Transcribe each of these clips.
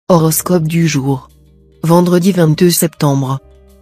Horoscope du jour. Vendredi 22 septembre.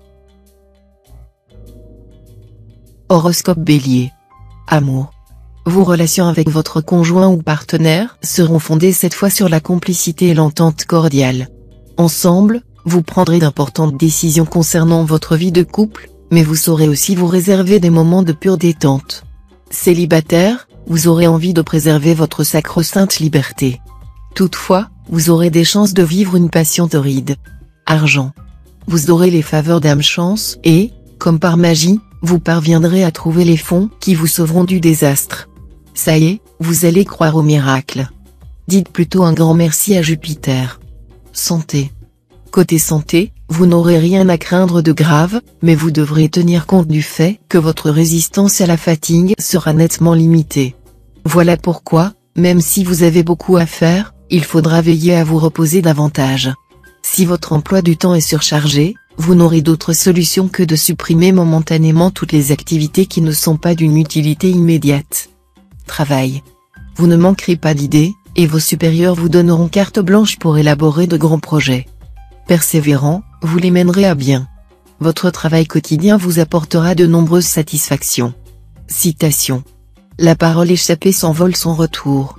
Horoscope Bélier. Amour. Vos relations avec votre conjoint ou partenaire seront fondées cette fois sur la complicité et l'entente cordiale. Ensemble, vous prendrez d'importantes décisions concernant votre vie de couple, mais vous saurez aussi vous réserver des moments de pure détente. Célibataire, vous aurez envie de préserver votre sacro-sainte liberté. Toutefois, vous aurez des chances de vivre une passion torride. Argent. Vous aurez les faveurs d'âme chance et, comme par magie, vous parviendrez à trouver les fonds qui vous sauveront du désastre. Ça y est, vous allez croire au miracle. Dites plutôt un grand merci à Jupiter. Santé. Côté santé, vous n'aurez rien à craindre de grave, mais vous devrez tenir compte du fait que votre résistance à la fatigue sera nettement limitée. Voilà pourquoi, même si vous avez beaucoup à faire, il faudra veiller à vous reposer davantage. Si votre emploi du temps est surchargé, vous n'aurez d'autre solution que de supprimer momentanément toutes les activités qui ne sont pas d'une utilité immédiate. Travail. Vous ne manquerez pas d'idées, et vos supérieurs vous donneront carte blanche pour élaborer de grands projets. Persévérant, vous les mènerez à bien. Votre travail quotidien vous apportera de nombreuses satisfactions. Citation. La parole échappée s'envole son retour.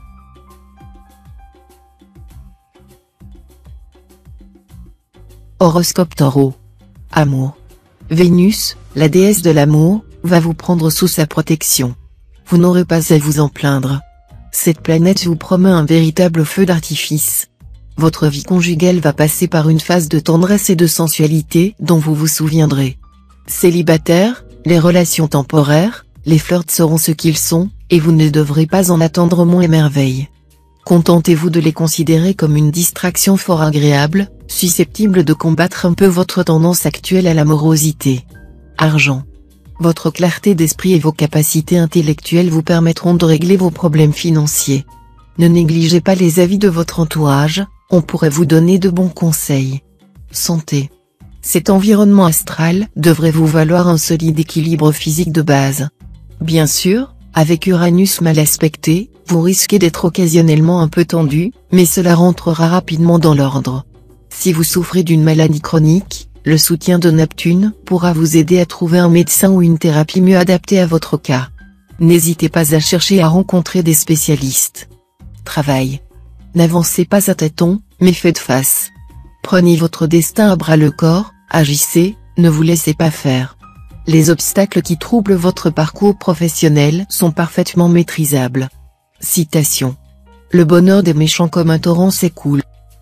Horoscope Taureau. Amour. Vénus, la déesse de l'amour, va vous prendre sous sa protection. Vous n'aurez pas à vous en plaindre. Cette planète vous promet un véritable feu d'artifice. Votre vie conjugale va passer par une phase de tendresse et de sensualité dont vous vous souviendrez. Célibataire, les relations temporaires, les flirts seront ce qu'ils sont, et vous ne devrez pas en attendre moins et merveilles. Contentez-vous de les considérer comme une distraction fort agréable, susceptible de combattre un peu votre tendance actuelle à la morosité. Argent. Votre clarté d'esprit et vos capacités intellectuelles vous permettront de régler vos problèmes financiers. Ne négligez pas les avis de votre entourage, on pourrait vous donner de bons conseils. Santé. Cet environnement astral devrait vous valoir un solide équilibre physique de base. Bien sûr, avec Uranus mal aspecté, vous risquez d'être occasionnellement un peu tendu, mais cela rentrera rapidement dans l'ordre. Si vous souffrez d'une maladie chronique, le soutien de Neptune pourra vous aider à trouver un médecin ou une thérapie mieux adaptée à votre cas. N'hésitez pas à chercher à rencontrer des spécialistes. Travail. N'avancez pas à tâtons, mais faites face. Prenez votre destin à bras-le-corps, agissez, ne vous laissez pas faire. Les obstacles qui troublent votre parcours professionnel sont parfaitement maîtrisables. Citation. Le bonheur des méchants comme un torrent s'écoule.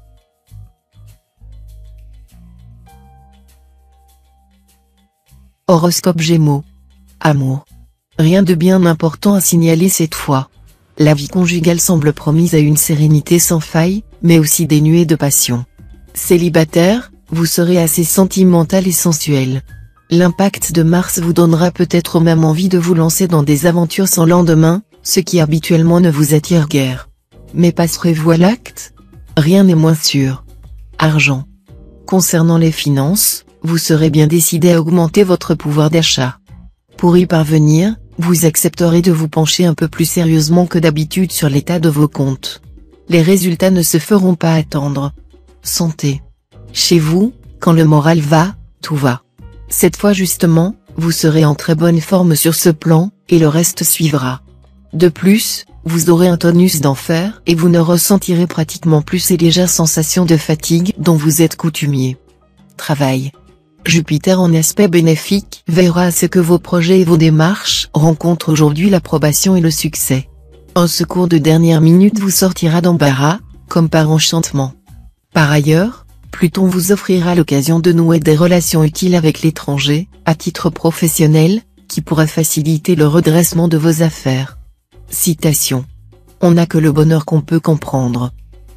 Horoscope Gémeaux. Amour. Rien de bien important à signaler cette fois. La vie conjugale semble promise à une sérénité sans faille, mais aussi dénuée de passion. Célibataire, vous serez assez sentimental et sensuel. L'impact de Mars vous donnera peut-être même envie de vous lancer dans des aventures sans lendemain, ce qui habituellement ne vous attire guère. Mais passerez-vous à l'acte? Rien n'est moins sûr. Argent. Concernant les finances, vous serez bien décidé à augmenter votre pouvoir d'achat. Pour y parvenir, vous accepterez de vous pencher un peu plus sérieusement que d'habitude sur l'état de vos comptes. Les résultats ne se feront pas attendre. Santé. Chez vous, quand le moral va, tout va. Cette fois justement, vous serez en très bonne forme sur ce plan, et le reste suivra. De plus, vous aurez un tonus d'enfer et vous ne ressentirez pratiquement plus ces légères sensations de fatigue dont vous êtes coutumier. Travail. Jupiter en aspect bénéfique veillera à ce que vos projets et vos démarches rencontrent aujourd'hui l'approbation et le succès. Un secours de dernière minute vous sortira d'embarras, comme par enchantement. Par ailleurs, Pluton vous offrira l'occasion de nouer des relations utiles avec l'étranger, à titre professionnel, qui pourra faciliter le redressement de vos affaires. Citation. On n'a que le bonheur qu'on peut comprendre.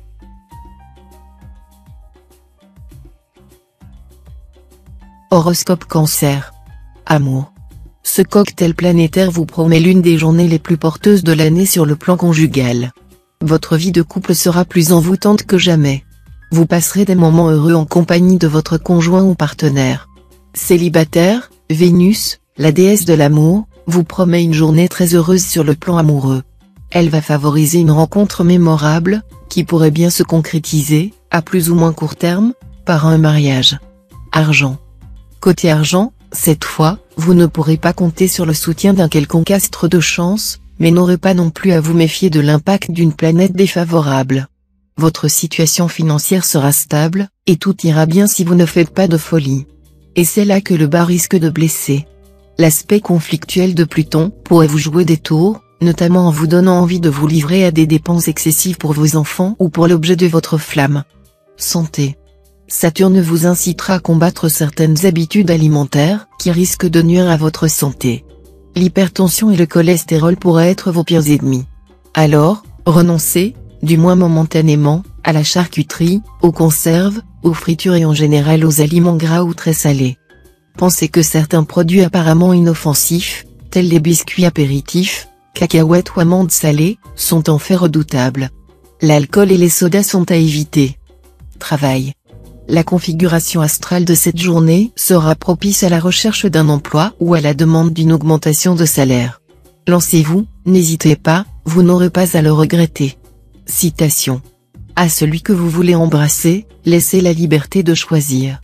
Horoscope Cancer. Amour. Ce cocktail planétaire vous promet l'une des journées les plus porteuses de l'année sur le plan conjugal. Votre vie de couple sera plus envoûtante que jamais. Vous passerez des moments heureux en compagnie de votre conjoint ou partenaire. Célibataire, Vénus, la déesse de l'amour, vous promet une journée très heureuse sur le plan amoureux. Elle va favoriser une rencontre mémorable, qui qui pourrait bien se concrétiser, à plus ou moins court terme, par un mariage. Argent. Côté argent, cette fois, vous ne pourrez pas compter sur le soutien d'un quelconque astre de chance, mais n'aurez pas non plus à vous méfier de l'impact d'une planète défavorable. Votre situation financière sera stable, et tout ira bien si vous ne faites pas de folie. Et c'est là que le bas risque de blesser. L'aspect conflictuel de Pluton pourrait vous jouer des tours, notamment en vous donnant envie de vous livrer à des dépenses excessives pour vos enfants ou pour l'objet de votre flamme. Santé. Saturne vous incitera à combattre certaines habitudes alimentaires qui risquent de nuire à votre santé. L'hypertension et le cholestérol pourraient être vos pires ennemis. Alors, renoncez, du moins momentanément, à la charcuterie, aux conserves, aux fritures et en général aux aliments gras ou très salés. Pensez que certains produits apparemment inoffensifs, tels les biscuits apéritifs, cacahuètes ou amandes salées, sont en fait redoutables. L'alcool et les sodas sont à éviter. Travail. La configuration astrale de cette journée sera propice à la recherche d'un emploi ou à la demande d'une augmentation de salaire. Lancez-vous, n'hésitez pas, vous n'aurez pas à le regretter. Citation. À celui que vous voulez embrasser, laissez la liberté de choisir.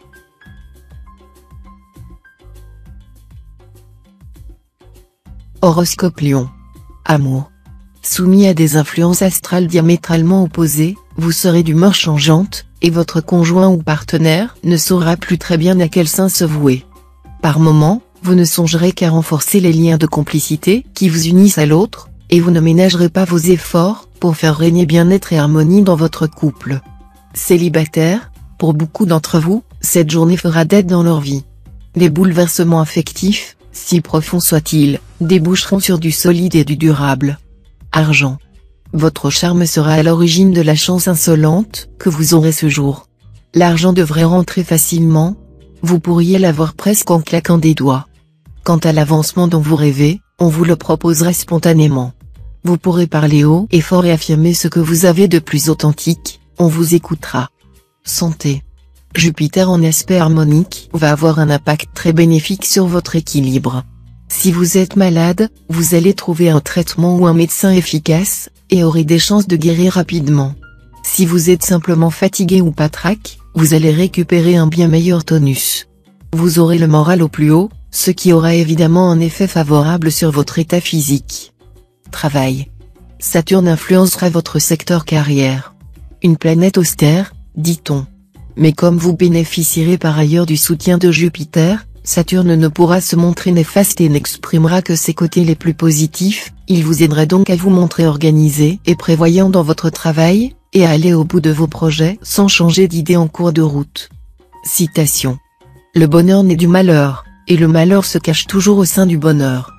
Horoscope Lion. Amour. Soumis à des influences astrales diamétralement opposées, vous serez d'humeur changeante, et votre conjoint ou partenaire ne saura plus très bien à quel sein se vouer. Par moments, vous ne songerez qu'à renforcer les liens de complicité qui vous unissent à l'autre, et vous ne ménagerez pas vos efforts pour faire régner bien-être et harmonie dans votre couple. Célibataire, pour beaucoup d'entre vous, cette journée fera date dans leur vie. Les bouleversements affectifs, si profonds soient-ils, déboucheront sur du solide et du durable. Argent. Votre charme sera à l'origine de la chance insolente que vous aurez ce jour. L'argent devrait rentrer facilement, vous pourriez l'avoir presque en claquant des doigts. Quant à l'avancement dont vous rêvez, on vous le proposera spontanément. Vous pourrez parler haut et fort et affirmer ce que vous avez de plus authentique, on vous écoutera. Santé. Jupiter en aspect harmonique va avoir un impact très bénéfique sur votre équilibre. Si vous êtes malade, vous allez trouver un traitement ou un médecin efficace, et aurez des chances de guérir rapidement. Si vous êtes simplement fatigué ou patraque, vous allez récupérer un bien meilleur tonus. Vous aurez le moral au plus haut, ce qui aura évidemment un effet favorable sur votre état physique. Travail. Saturne influencera votre secteur carrière. Une planète austère, dit-on. Mais comme vous bénéficierez par ailleurs du soutien de Jupiter, Saturne ne pourra se montrer néfaste et n'exprimera que ses côtés les plus positifs, il vous aidera donc à vous montrer organisé et prévoyant dans votre travail, et à aller au bout de vos projets sans changer d'idée en cours de route. Citation. Le bonheur naît du malheur, et le malheur se cache toujours au sein du bonheur.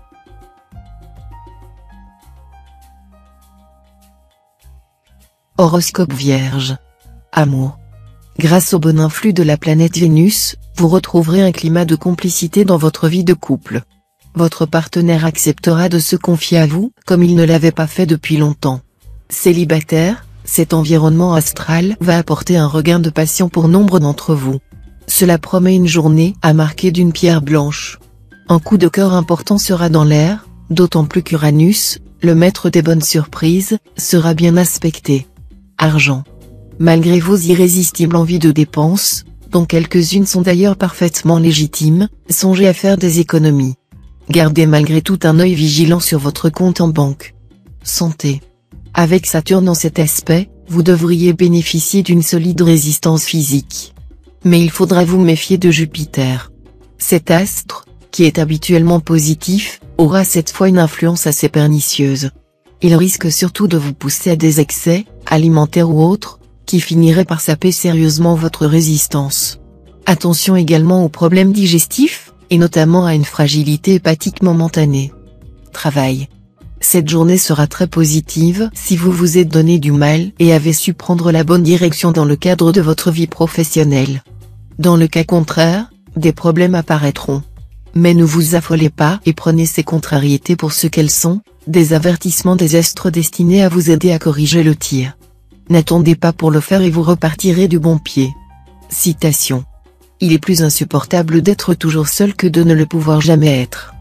Horoscope Vierge. Amour. Grâce au bon influx de la planète Vénus, vous retrouverez un climat de complicité dans votre vie de couple. Votre partenaire acceptera de se confier à vous, comme il ne l'avait pas fait depuis longtemps. Célibataire, cet environnement astral va apporter un regain de passion pour nombre d'entre vous. Cela promet une journée à marquer d'une pierre blanche. Un coup de cœur important sera dans l'air, d'autant plus qu'Uranus, le maître des bonnes surprises, sera bien aspecté. Argent. Malgré vos irrésistibles envies de dépenses, dont quelques-unes sont d'ailleurs parfaitement légitimes, songez à faire des économies. Gardez malgré tout un œil vigilant sur votre compte en banque. Santé. Avec Saturne en cet aspect, vous devriez bénéficier d'une solide résistance physique. Mais il faudra vous méfier de Jupiter. Cet astre, qui est habituellement positif, aura cette fois une influence assez pernicieuse. Il risque surtout de vous pousser à des excès, alimentaires ou autres, qui finiraient par saper sérieusement votre résistance. Attention également aux problèmes digestifs, et notamment à une fragilité hépatique momentanée. Travail. Cette journée sera très positive si vous vous êtes donné du mal et avez su prendre la bonne direction dans le cadre de votre vie professionnelle. Dans le cas contraire, des problèmes apparaîtront. Mais ne vous affolez pas et prenez ces contrariétés pour ce qu'elles sont, des avertissements des astres destinés à vous aider à corriger le tir. N'attendez pas pour le faire et vous repartirez du bon pied. Citation. Il est plus insupportable d'être toujours seul que de ne le pouvoir jamais être.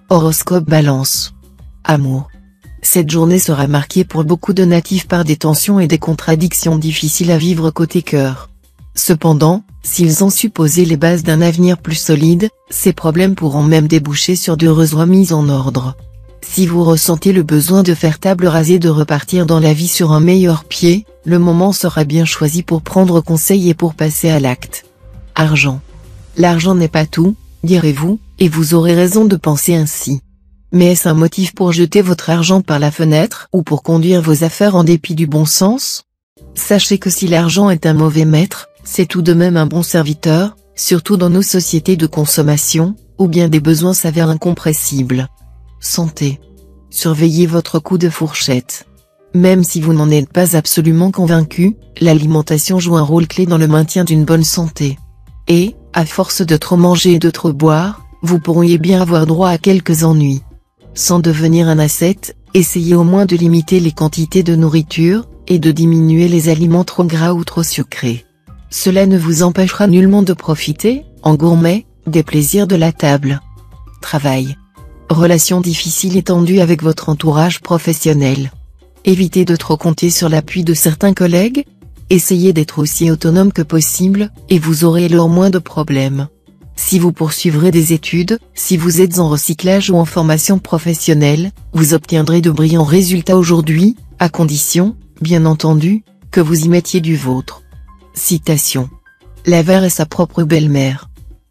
Horoscope Balance. Amour. Cette journée sera marquée pour beaucoup de natifs par des tensions et des contradictions difficiles à vivre côté cœur. Cependant, s'ils ont su poser les bases d'un avenir plus solide, ces problèmes pourront même déboucher sur d'heureuses remises en ordre. Si vous ressentez le besoin de faire table rase et de repartir dans la vie sur un meilleur pied, le moment sera bien choisi pour prendre conseil et pour passer à l'acte. Argent. L'argent n'est pas tout, direz-vous, et vous aurez raison de penser ainsi. Mais est-ce un motif pour jeter votre argent par la fenêtre ou pour conduire vos affaires en dépit du bon sens? Sachez que si l'argent est un mauvais maître, c'est tout de même un bon serviteur, surtout dans nos sociétés de consommation, où bien des besoins s'avèrent incompressibles. Santé. Surveillez votre coup de fourchette. Même si vous n'en êtes pas absolument convaincu, l'alimentation joue un rôle clé dans le maintien d'une bonne santé. Et, à force de trop manger et de trop boire, vous pourriez bien avoir droit à quelques ennuis. Sans devenir un ascète, essayez au moins de limiter les quantités de nourriture, et de diminuer les aliments trop gras ou trop sucrés. Cela ne vous empêchera nullement de profiter, en gourmet, des plaisirs de la table. Travail. Relations difficiles et tendues avec votre entourage professionnel. Évitez de trop compter sur l'appui de certains collègues. Essayez d'être aussi autonome que possible, et vous aurez alors moins de problèmes. Si vous poursuivrez des études, si vous êtes en recyclage ou en formation professionnelle, vous obtiendrez de brillants résultats aujourd'hui, à condition, bien entendu, que vous y mettiez du vôtre. Citation. L'avare est sa propre belle-mère.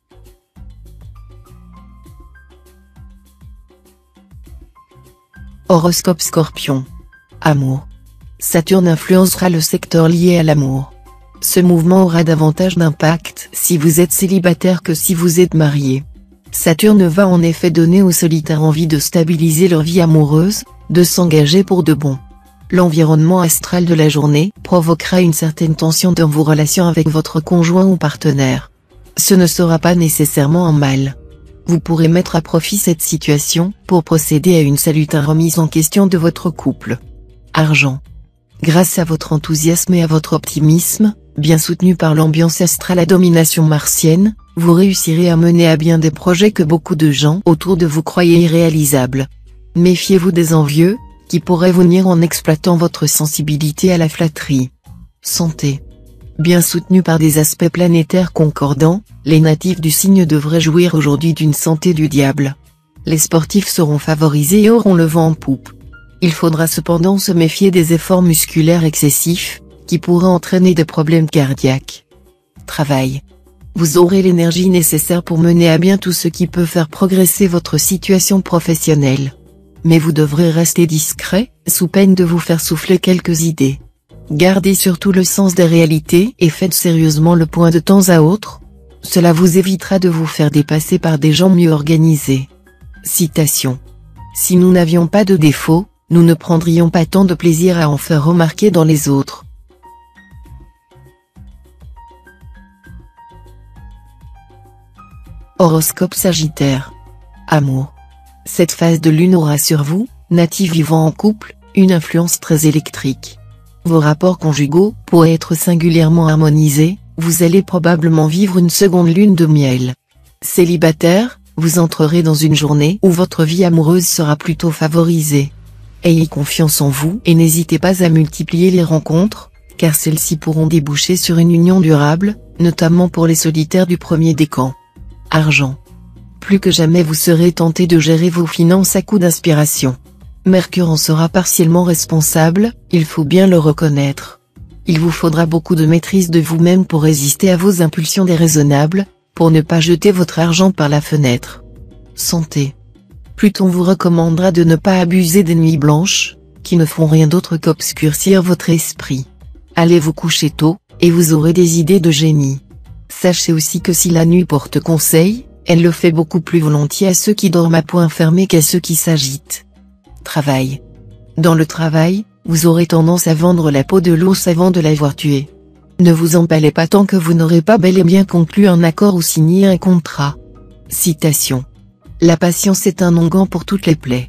Horoscope Scorpion. Amour. Saturne influencera le secteur lié à l'amour. Ce mouvement aura davantage d'impact si vous êtes célibataire que si vous êtes marié. Saturne va en effet donner aux solitaires envie de stabiliser leur vie amoureuse, de s'engager pour de bon. L'environnement astral de la journée provoquera une certaine tension dans vos relations avec votre conjoint ou partenaire. Ce ne sera pas nécessairement un mal. Vous pourrez mettre à profit cette situation pour procéder à une salutaire remise en question de votre couple. Argent. Grâce à votre enthousiasme et à votre optimisme, bien soutenu par l'ambiance astrale à domination martienne, vous réussirez à mener à bien des projets que beaucoup de gens autour de vous croyaient irréalisables. Méfiez-vous des envieux, qui pourraient vous nuire en exploitant votre sensibilité à la flatterie. Santé. Bien soutenu par des aspects planétaires concordants, les natifs du signe devraient jouir aujourd'hui d'une santé du diable. Les sportifs seront favorisés et auront le vent en poupe. Il faudra cependant se méfier des efforts musculaires excessifs, qui pourraient entraîner des problèmes cardiaques. Travail. Vous aurez l'énergie nécessaire pour mener à bien tout ce qui peut faire progresser votre situation professionnelle. Mais vous devrez rester discret, sous peine de vous faire souffler quelques idées. Gardez surtout le sens des réalités et faites sérieusement le point de temps à autre. Cela vous évitera de vous faire dépasser par des gens mieux organisés. Citation. Si nous n'avions pas de défauts, nous ne prendrions pas tant de plaisir à en faire remarquer dans les autres. Horoscope Sagittaire. Amour. Cette phase de lune aura sur vous, natifs vivant en couple, une influence très électrique. Vos rapports conjugaux pourraient être singulièrement harmonisés, vous allez probablement vivre une seconde lune de miel. Célibataire, vous entrerez dans une journée où votre vie amoureuse sera plutôt favorisée. Ayez confiance en vous et n'hésitez pas à multiplier les rencontres, car celles-ci pourront déboucher sur une union durable, notamment pour les solitaires du premier décan. Argent. Plus que jamais vous serez tenté de gérer vos finances à coup d'inspiration. Mercure en sera partiellement responsable, il faut bien le reconnaître. Il vous faudra beaucoup de maîtrise de vous-même pour résister à vos impulsions déraisonnables, pour ne pas jeter votre argent par la fenêtre. Santé. Pluton vous recommandera de ne pas abuser des nuits blanches, qui ne font rien d'autre qu'obscurcir votre esprit. Allez vous coucher tôt, et vous aurez des idées de génie. Sachez aussi que si la nuit porte conseil, elle le fait beaucoup plus volontiers à ceux qui dorment à poing fermé qu'à ceux qui s'agitent. Travail. Dans le travail, vous aurez tendance à vendre la peau de l'ours avant de l'avoir tué. Ne vous emballez pas tant que vous n'aurez pas bel et bien conclu un accord ou signé un contrat. Citation. La patience est un onguent pour toutes les plaies.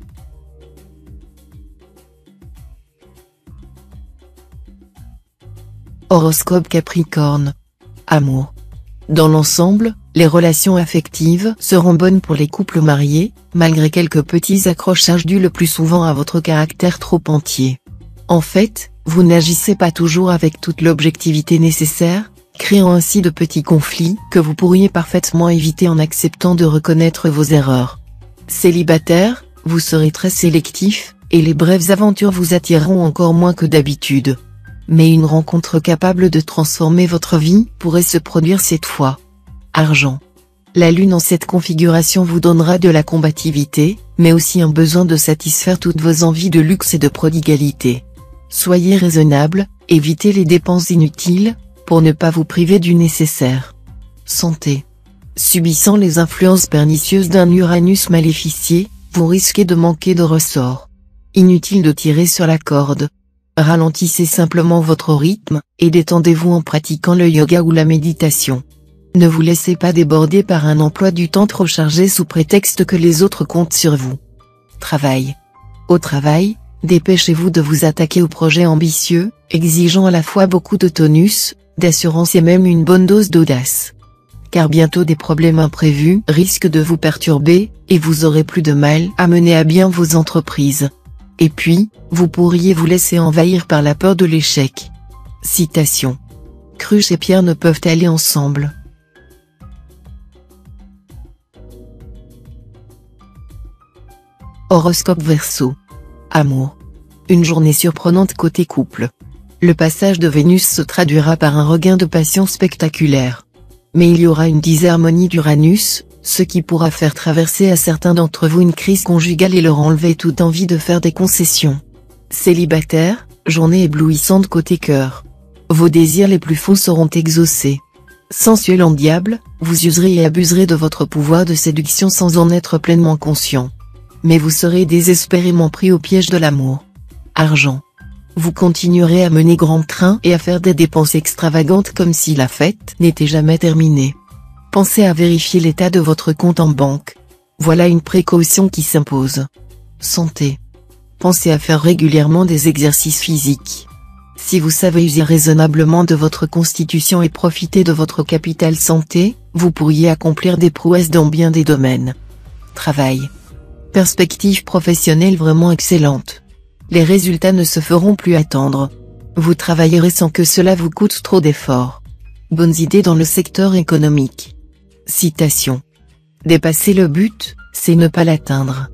Horoscope Capricorne. Amour. Dans l'ensemble, Les relations affectives seront bonnes pour les couples mariés, malgré quelques petits accrochages dus le plus souvent à votre caractère trop entier. En fait, vous n'agissez pas toujours avec toute l'objectivité nécessaire, créant ainsi de petits conflits que vous pourriez parfaitement éviter en acceptant de reconnaître vos erreurs. Célibataire, vous serez très sélectif, et les brèves aventures vous attireront encore moins que d'habitude. Mais une rencontre capable de transformer votre vie pourrait se produire cette fois. Argent. La lune en cette configuration vous donnera de la combativité, mais aussi un besoin de satisfaire toutes vos envies de luxe et de prodigalité. Soyez raisonnable, évitez les dépenses inutiles, pour ne pas vous priver du nécessaire. Santé. Subissant les influences pernicieuses d'un Uranus maléficié, vous risquez de manquer de ressort. Inutile de tirer sur la corde. Ralentissez simplement votre rythme, et détendez-vous en pratiquant le yoga ou la méditation. Ne vous laissez pas déborder par un emploi du temps trop chargé sous prétexte que les autres comptent sur vous. Travail. Au travail, dépêchez-vous de vous attaquer aux projets ambitieux, exigeant à la fois beaucoup de tonus, d'assurance et même une bonne dose d'audace. Car bientôt des problèmes imprévus risquent de vous perturber, et vous aurez plus de mal à mener à bien vos entreprises. Et puis, vous pourriez vous laisser envahir par la peur de l'échec. Citation. Cruche et pierre ne peuvent aller ensemble. Horoscope Verseau. Amour. Une journée surprenante côté couple. Le passage de Vénus se traduira par un regain de passion spectaculaire. Mais il y aura une disharmonie d'Uranus, ce qui pourra faire traverser à certains d'entre vous une crise conjugale et leur enlever toute envie de faire des concessions. Célibataire, journée éblouissante côté cœur. Vos désirs les plus faux seront exaucés. Sensuel en diable, vous userez et abuserez de votre pouvoir de séduction sans en être pleinement conscient. Mais vous serez désespérément pris au piège de l'amour. Argent. Vous continuerez à mener grand train et à faire des dépenses extravagantes comme si la fête n'était jamais terminée. Pensez à vérifier l'état de votre compte en banque. Voilà une précaution qui s'impose. Santé. Pensez à faire régulièrement des exercices physiques. Si vous savez user raisonnablement de votre constitution et profiter de votre capital santé, vous pourriez accomplir des prouesses dans bien des domaines. Travail. Perspective professionnelle vraiment excellente. Les résultats ne se feront plus attendre. Vous travaillerez sans que cela vous coûte trop d'efforts. Bonnes idées dans le secteur économique. Citation. Dépasser le but, c'est ne pas l'atteindre.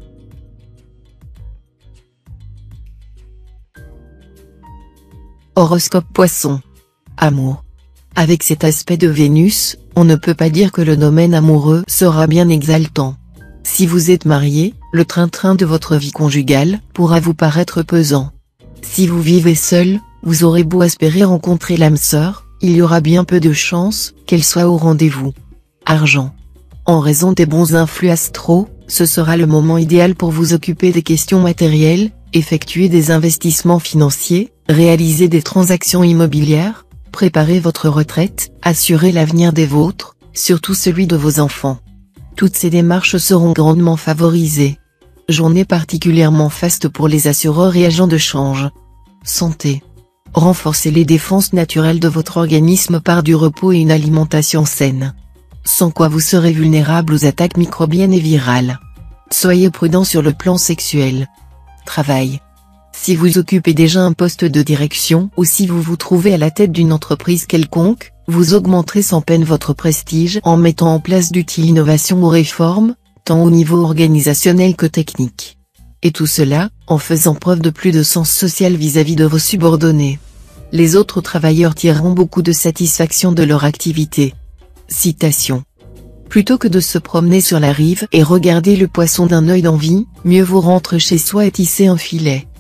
Horoscope Poisson. Amour. Avec cet aspect de Vénus, on ne peut pas dire que le domaine amoureux sera bien exaltant. Si vous êtes marié, le train-train de votre vie conjugale pourra vous paraître pesant. Si vous vivez seul, vous aurez beau espérer rencontrer l'âme sœur, il y aura bien peu de chances qu'elle soit au rendez-vous. Argent. En raison des bons influx astraux, ce sera le moment idéal pour vous occuper des questions matérielles, effectuer des investissements financiers, réaliser des transactions immobilières, préparer votre retraite, assurer l'avenir des vôtres, surtout celui de vos enfants. Toutes ces démarches seront grandement favorisées. Journée particulièrement faste pour les assureurs et agents de change. Santé. Renforcez les défenses naturelles de votre organisme par du repos et une alimentation saine. Sans quoi vous serez vulnérable aux attaques microbiennes et virales. Soyez prudent sur le plan sexuel. Travail. Si vous occupez déjà un poste de direction ou si vous vous trouvez à la tête d'une entreprise quelconque, vous augmenterez sans peine votre prestige en mettant en place d'utiles innovations ou réformes, tant au niveau organisationnel que technique. Et tout cela, en faisant preuve de plus de sens social vis-à-vis de vos subordonnés. Les autres travailleurs tireront beaucoup de satisfaction de leur activité. Citation. Plutôt que de se promener sur la rive et regarder le poisson d'un œil d'envie, mieux vaut rentrer chez soi et tisser un filet.